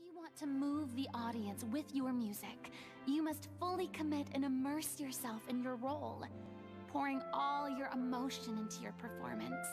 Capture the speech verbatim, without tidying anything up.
you want to move the audience with your music, you must fully commit and immerse yourself in your role, pouring all your emotion into your performance.